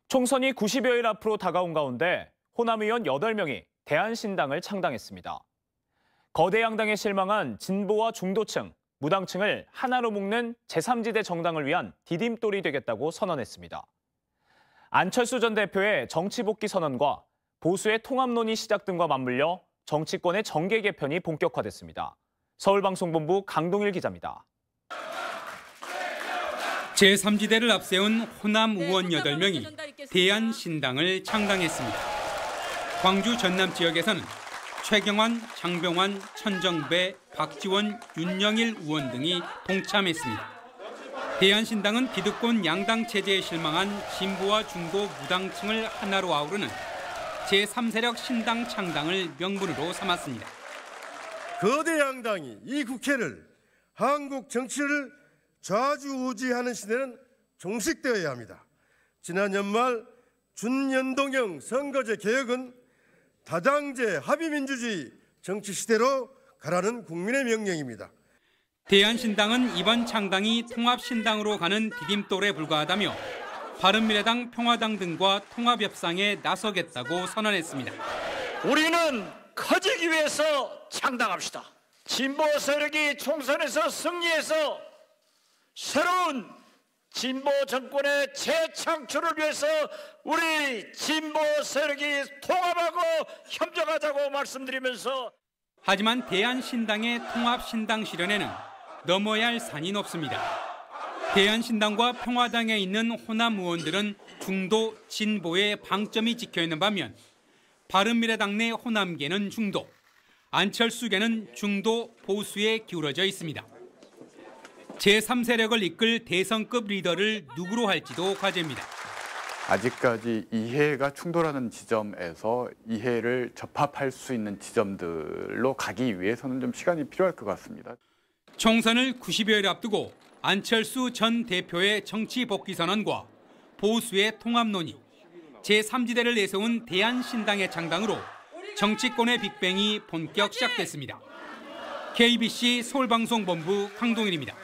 총선이 90여일 앞으로 다가온 가운데 호남 의원 8명이 대한신당을 창당했습니다. 거대 양당에 실망한 진보와 중도층, 무당층을 하나로 묶는 제3지대 정당을 위한 디딤돌이 되겠다고 선언했습니다. 안철수 전 대표의 정치 복귀 선언과 보수의 통합론이 시작 등과 맞물려 정치권의 정계 개편이 본격화됐습니다. 서울방송본부 강동일 기자입니다. 제3지대를 앞세운 호남 의원 8명이 대한신당을 창당했습니다. 광주 전남 지역에서는 최경환, 장병환, 천정배, 박지원, 윤영일 의원 등이 동참했습니다. 대한신당은 기득권 양당 체제에 실망한 진보와 중도 무당층을 하나로 아우르는 제3세력 신당 창당을 명분으로 삼았습니다. 거대 양당이 이 국회를 한국 정치를 좌지우지하는 시대는 종식되어야 합니다. 지난 연말 준연동형 선거제 개혁은 다당제 합의민주주의 정치 시대로 가라는 국민의 명령입니다. 대한신당은 이번 창당이 통합신당으로 가는 디딤돌에 불과하다며 바른미래당, 평화당 등과 통합협상에 나서겠다고 선언했습니다. 우리는 커지기 위해서 창당합시다. 진보 세력이 총선에서 승리해서 새로운 진보 정권의 재창출을 위해서 우리 진보 세력이 통합하고 협력하자고 말씀드리면서 하지만 대한신당의 통합신당 실현에는 넘어야 할 산이 높습니다. 대한신당과 평화당에 있는 호남 의원들은 중도, 진보의 방점이 찍혀있는 반면 바른미래당 내 호남계는 중도, 안철수계는 중도, 보수에 기울어져 있습니다. 제3세력을 이끌 대선급 리더를 누구로 할지도 과제입니다. 아직까지 이해가 충돌하는 지점에서 이해를 접합할 수 있는 지점들로 가기 위해서는 좀 시간이 필요할 것 같습니다. 총선을 90여일 앞두고 안철수 전 대표의 정치 복귀 선언과 보수의 통합 논의, 제3지대를 내세운 대한신당의 창당으로 정치권의 빅뱅이 본격 시작됐습니다. KBC 서울방송본부 강동일입니다.